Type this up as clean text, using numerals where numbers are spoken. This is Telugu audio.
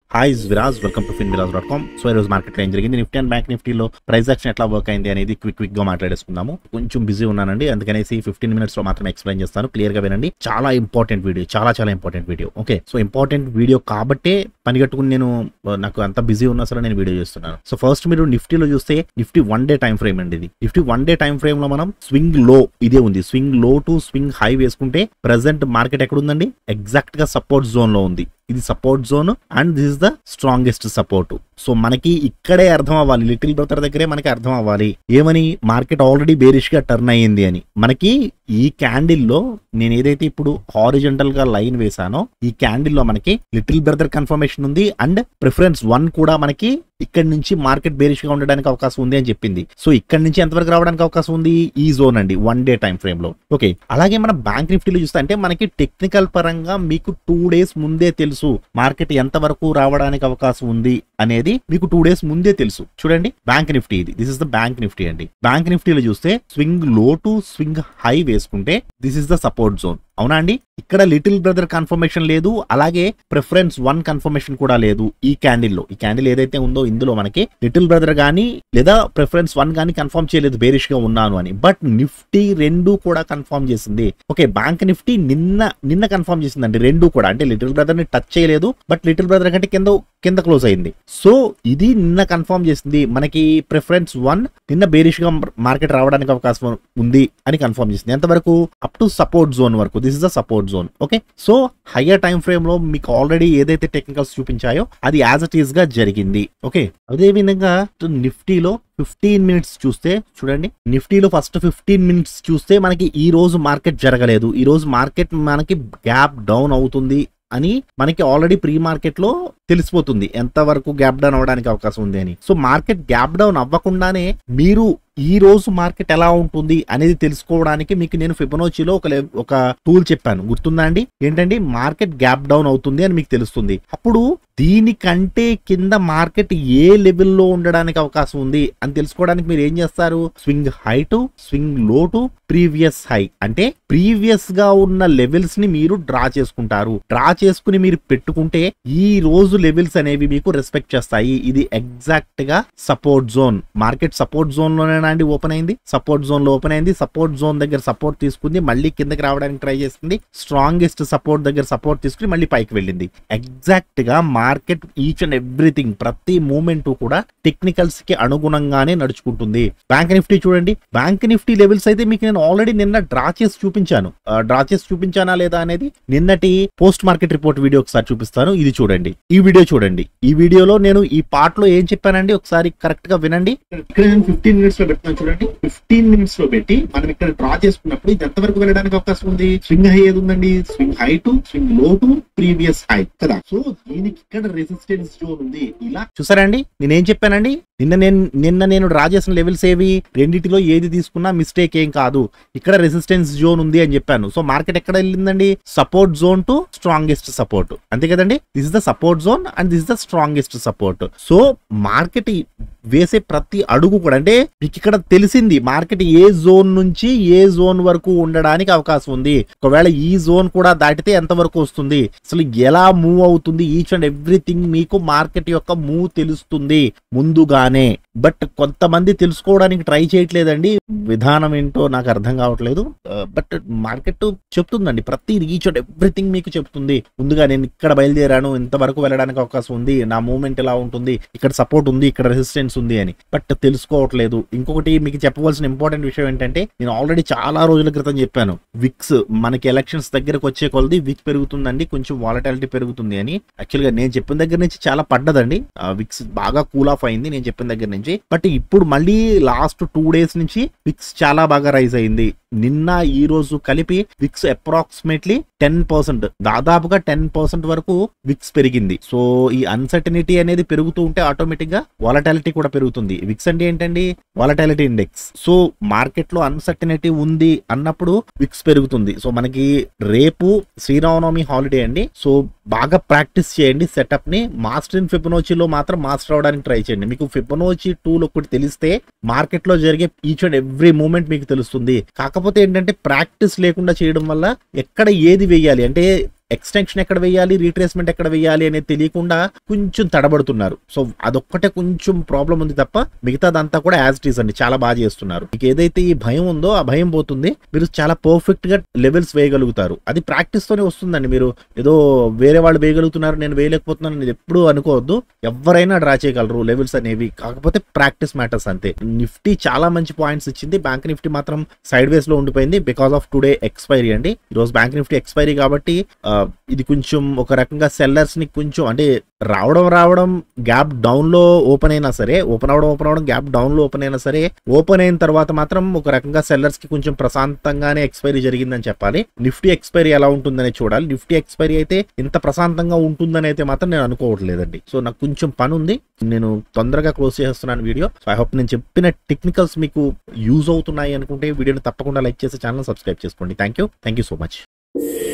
Hi Viraj, welcome to finviraz.com. So ఈ రోజు మార్కెట్లో ఏం జరిగింది, నిఫ్టీ అండ్ బ్యాంక్ నిఫ్టీలో ప్రైస్ యాక్షన్ ఎట్లా వర్క్ అయింది అనేది క్విక్ గా మాట్లాడేసుకుందాము. కొంచెం బిజీ ఉన్నానండి, అందుకనేసి 15 minutes లో మాత్రం ఎక్స్ప్లెయిన్ చేస్తాను. క్లియర్ గా వినండి, చాలా ఇంపార్టెంట్ వీడియో, చాలా important video. Okay, so important video కాబట్టే పని కట్టుకుని నాకు అంత బిజీ ఉన్నా సరే నేను వీడియో చేస్తున్నాను. సో ఫస్ట్ మీరు నిఫ్టీలో చూస్తే నిఫ్టీ 1 day టైం ఫ్రేమ్ అండి. ఇది నిఫ్టీ 1 day టైం ఫ్రేమ్ లో మనం స్వింగ్ లో ఇదే ఉంది, swing low to swing high వేసుకుంటే ప్రెసెంట్ మార్కెట్ ఎక్కడ ఉందండి, ఎగ్జాక్ట్ గా సపోర్ట్ జోన్ లో ఉంది. ఇది support zone and this is the strongest support. So మనకి ఇక్కడే అర్థం అవ్వాలి, లిటిల్ బ్రదర్ దగ్గరే మనకి అర్థం అవ్వాలి ఏమని, మార్కెట్ ఆల్రెడీ బేరిష్ గా టర్న్ అయ్యింది అని. మనకి ఈ క్యాండిల్ లో నేను ఏదైతే ఇప్పుడు హారిజంటల్ గా లైన్ వేసానో ఈ క్యాండిల్ లో మనకి లిటిల్ బ్రదర్ కన్ఫర్మేషన్ ఉంది అండ్ ప్రిఫరెన్స్ 1 కూడా మనకి ఇక్కడ నుంచి మార్కెట్ బేరిష్ గా ఉండడానికి అవకాశం ఉంది అని చెప్పింది. సో ఇక్కడ నుంచి ఎంతవరకు రావడానికి అవకాశం ఉంది, ఈ జోన్ అండి 1 day టైం ఫ్రేమ్ లో. ఓకే, అలాగే మన బ్యాంక్ నిఫ్టీలో చూస్తే అంటే మనకి టెక్నికల్ పరంగా మీకు 2 days ముందే తెలుసు మార్కెట్ ఎంత వరకు రావడానికి అవకాశం ఉంది అనేది మీకు 2 days ముందే తెలుసు. చూడండి బ్యాంక్ నిఫ్టీ, ఇది this is the bank Nifty అండి. బ్యాంక్ నిఫ్టీలో చూస్తే swing low to swing high వేసుకుంటే this is the support zone. అవునా అండి, ఇక్కడ లిటిల్ బ్రదర్ కన్ఫర్మేషన్ లేదు, అలాగే ప్రిఫరెన్స్ 1 కన్ఫర్మేషన్ కూడా లేదు ఈ క్యాండిల్ లో. ఈ క్యాండిల్ ఏదైతే ఉందో ఇందులో మనకి లిటిల్ బ్రదర్ గానీ లేదా ప్రిఫరెన్స్ 1 గానీ కన్ఫర్మ్ చేయలేదు బేరిష్ గా ఉన్నాను అని. బట్ నిఫ్టీ 2 కూడా కన్ఫర్మ్ చేసింది. ఓకే, బ్యాంక్ నిఫ్టీ నిన్న కన్ఫర్మ్ చేసిందండి 2 కూడా. అంటే లిటిల్ బ్రదర్ ని టచ్ చేయలేదు, బట్ లిటిల్ బ్రదర్ కంటే కింద క్లోజ్ అయింది. సో ఇది నిన్న కన్ఫర్మ్ చేసింది మనకి ప్రిఫరెన్స్ 1 నిన్న బేరిష్ గా మార్కెట్ రావడానికి అవకాశం ఉంది అని కన్ఫర్మ్ చేసింది. ఎంతవరకు, అప్ టు సపోర్ట్ జోన్ వరకు. This is the support zone. Okay, so higher time frame లో మీకు ఆల్రెడీ ఏదైతే టెక్నికల్స్ చూపించాయో అది యాజ్ ఇట్ ఈస్ గా జరిగింది. ఓకే, అదే విధంగా నిఫ్టీలో 15 minutes చూస్తే చూడండి, నిఫ్టీలో ఫస్ట్ 15 minutes చూస్తే మనకి ఈ రోజు మార్కెట్ జరగలేదు. ఈ రోజు మార్కెట్ మనకి గ్యాప్ డౌన్ అవుతుంది అని మనకి ఆల్రెడీ ప్రీ మార్కెట్ లో తెలిసిపోతుంది ఎంత వరకు గ్యాప్ డౌన్ అవ్వడానికి అవకాశం ఉంది అని. సో మార్కెట్ గ్యాప్ డౌన్ అవ్వకుండానే మీరు ఈ రోజు మార్కెట్ ఎలా ఉంటుంది అనేది తెలుసుకోవడానికి మీకు నేను ఫిబొనాచీలో ఒక టూల్ చెప్పాను, గుర్తుందా అండి? ఏంటండి, మార్కెట్ గ్యాప్ డౌన్ అవుతుంది అని మీకు తెలుస్తుంది. అప్పుడు దీనికంటే కింద మార్కెట్ ఏ లెవెల్లో ఉండడానికి అవకాశం ఉంది అని తెలుసుకోవడానికి మీరు ఏం చేస్తారు, swing high to swing low to previous high, అంటే ప్రీవియస్ గా ఉన్న లెవెల్స్ ని మీరు డ్రా చేసుకుంటారు. డ్రా చేసుకుని మీరు పెట్టుకుంటే ఈ రోజు లెవెల్స్ అనేవి మీకు రెస్పెక్ట్ చేస్తాయి. ఇది ఎగ్జాక్ట్ గా support zone. Market support zone లోనే అండి ఓపెన్ అయింది, సపోర్ట్ జోన్ లో ఓపెన్ అయింది. సపోర్ట్ జోన్ దగ్గర సపోర్ట్ తీసుకుంది, మళ్ళీ కిందకి రావడానికి ట్రై చేస్తుంది. స్ట్రాంగెస్ట్ సపోర్ట్ దగ్గర సపోర్ట్ తీసుకుని మళ్ళీ పైకి వెళ్ళింది. ఎగ్జాక్ట్ గా మార్కెట్ ఈచ్ అండ్ ఎవ్రీథింగ్, ప్రతి మూమెంట్ కూడా టెక్నికల్స్ కి అనుగుణంగానే నడుచుకుంటుంది. బ్యాంక్ నిఫ్టీ చూడండి, బ్యాంక్ నిఫ్టీ లెవెల్స్ అయితే మీకు నేను ఆల్రెడీ నిన్న డ్రా చేసి చూపించాను. డ్రా చేసి చూపించానా లేదా అనేది నిన్నటి పోస్ట్ మార్కెట్ రిపోర్ట్ వీడియో ఒకసారి చూపిస్తాను. ఇది చూడండి, ఈ వీడియో చూడండి. ఈ వీడియోలో నేను ఈ పార్ట్ లో ఏం చెప్పానండి ఒకసారి కరెక్ట్ గా వినండి. ఇక్కడ నేను 15 minutes లో పెడతాను చూడండి. 15 minutes లో పెట్టి మనం ఇక్కడ డ్రా చేసుకున్నప్పుడు ఇది ఎంతవరకు వెళ్ళడానికి అవకాశం ఉంది, స్వింగ్ హై ఏది ఉందండి, swing high to swing low to previous high కదా. సో దీనికి ఇక్కడ రెసిస్టెన్స్ జోన్ ఉంది. ఇలా చూసారండి, నేనేం చెప్పానండి, నిన్న నేను డ్రా చేసిన లెవెల్స్ ఏవి, రెండిటిలో ఏది తీసుకున్నా మిస్టేక్ ఏం కాదు, ఇక్కడ రెసిస్టెన్స్ జోన్ ఉంది అని చెప్పాను. సో మార్కెట్ ఎక్కడ వెళ్ళిందండి, support zone to strongest support, అంతే కదండి. This is the support zone and this is the strongest support. So market వేసే ప్రతి అడుగు కూడా అంటే మీకు ఇక్కడ తెలిసింది మార్కెట్ ఏ జోన్ నుంచి ఏ జోన్ వరకు ఉండడానికి అవకాశం ఉంది. ఒకవేళ ఈ జోన్ కూడా దాటితే ఎంత వరకు వస్తుంది, అసలు ఎలా మూవ్ అవుతుంది, ఈచ్ అండ్ ఎవ్రీథింగ్ మీకు మార్కెట్ యొక్క మూవ్ తెలుస్తుంది ముందుగానే. బట్ కొంతమంది తెలుసుకోవడానికి ట్రై చేయట్లేదండి, విధానం ఏంటో నాకు అర్థం కావట్లేదు. బట్ మార్కెట్ చెప్తుందండి, ప్రతి ఈచ్ అండ్ ఎవ్రీథింగ్ మీకు చెప్తుంది ముందుగా. నేను ఇక్కడ బయలుదేరాను, ఇంతవరకు వెళ్ళడానికి అవకాశం ఉంది, నా మూవ్మెంట్ ఎలా ఉంటుంది, ఇక్కడ సపోర్ట్ ఉంది, ఇక్కడ రెసిస్టెన్స్ ఉంది అని. బట్ తెలుసుకోవట్లేదు. ఇంకొకటి మీకు చెప్పవలసిన ఇంపార్టెంట్ విషయం ఏంటంటే, నేను ఆల్రెడీ చాలా రోజుల క్రితం చెప్పాను, విక్స్ మనకి ఎలక్షన్స్ దగ్గరకు వచ్చే కొలది విక్స్ పెరుగుతుందండి, కొంచెం వాలటాలిటీ పెరుగుతుంది అని. యాక్చువల్ గా నేను చెప్పిన దగ్గర నుంచి చాలా పడ్డదండి, విక్స్ బాగా కూల్ ఆఫ్ అయింది నేను చెప్పిన దగ్గర నుంచి. బట్ ఇప్పుడు మళ్ళీ లాస్ట్ 2 days నుంచి విక్స్ చాలా బాగా రైజ్ అయింది. నిన్న ఈ రోజు కలిపి విక్స్ అప్రాక్సిమేట్లీ 10%, దాదాపుగా 10% వరకు విక్స్ పెరిగింది. సో ఈ అన్సర్టనిటీ అనేది పెరుగుతూ ఉంటే ఆటోమేటిక్ గా వాలటాలిటీ కూడా పెరుగుతుంది. విక్స్ అంటే ఏంటండి, వాలటాలిటీ ఇండెక్స్. సో మార్కెట్ లో అన్సర్టనిటీ ఉంది అన్నప్పుడు విక్స్ పెరుగుతుంది. సో మనకి రేపు శ్రీరామనవమి హాలిడే అండి. సో బాగా ప్రాక్టీస్ చేయండి సెటప్ ని. మాస్టర్ ఇన్ ఫిబొనాచీలో మాత్రం మాస్టర్ అవడానికి ట్రై చేయండి. మీకు ఫిబొనాచీ టూల్ ఒకటి తెలిస్తే మార్కెట్ లో జరిగే ఈచ్ అండ్ ఎవ్రీ మూమెంట్ మీకు తెలుస్తుంది. కాకపోతే ఏంటంటే ప్రాక్టీస్ లేకుండా చేయడం వల్ల ఎక్కడ ఏది వేయాలి అంటే ఎక్స్టెన్షన్ ఎక్కడ వేయాలి, రీట్రేస్మెంట్ ఎక్కడ వేయాలి అనేది తెలియకుండా కొంచెం తడబడుతున్నారు. సో అదొక్కటే కొంచెం ప్రాబ్లం ఉంది తప్ప మిగతాదంతా కూడా యాజ్ ఇట్ ఈస్ అండి, చాలా బాగా చేస్తున్నారు. మీకు ఏదైతే ఈ భయం ఉందో ఆ భయం పోతుంది, మీరు చాలా పర్ఫెక్ట్ గా లెవెల్స్ వేయగలుగుతారు. అది ప్రాక్టీస్ తోనే వస్తుందండి. మీరు ఏదో వేరే వాళ్ళు వేయగలుగుతున్నారు, నేను వేయలేకపోతున్నాను అనేది ఎప్పుడు అనుకోవద్దు. ఎవరైనా డ్రా చేయగలరు లెవెల్స్ అనేవి, కాకపోతే ప్రాక్టీస్ మ్యాటర్స్ అంతే. నిఫ్టీ చాలా మంచి పాయింట్స్ ఇచ్చింది, బ్యాంక్ నిఫ్టీ మాత్రం సైడ్ వేస్ లో ఉండిపోయింది బికాస్ ఆఫ్ టుడే ఎక్స్పైరీ అండి. ఈ రోజు బ్యాంక్ నిఫ్టీ ఎక్స్పైరీ కాబట్టి ఇది కొంచెం ఒక రకంగా సెల్లర్స్ ని కొంచెం అంటే రావడం గ్యాప్ డౌన్ లో ఓపెన్ అయినా సరే, ఓపెన్ అవడం గ్యాప్ డౌన్ లో ఓపెన్ అయినా సరే, ఓపెన్ అయిన తర్వాత మాత్రం ఒక రకంగా సెల్లర్స్ కి కొంచెం ప్రశాంతంగానే ఎక్స్పైరీ జరిగిందని చెప్పాలి. నిఫ్టీ ఎక్స్పైరీ ఎలా ఉంటుందని చూడాలి. నిఫ్టీ ఎక్స్పైరీ అయితే ఇంత ప్రశాంతంగా ఉంటుందని అయితే మాత్రం నేను అనుకోవట్లేదండి. సో నాకు కొంచెం పని ఉంది, నేను తొందరగా క్లోజ్ చేస్తున్నాను వీడియో. సో ఐ హోప్ నేను చెప్పిన టెక్నికల్స్ మీకు యూజ్ అవుతున్నాయి అనుకుంటే వీడియోని తప్పకుండా లైక్ చేసి ఛానల్ సబ్స్క్రైబ్ చేసుకోండి. Thank you so much.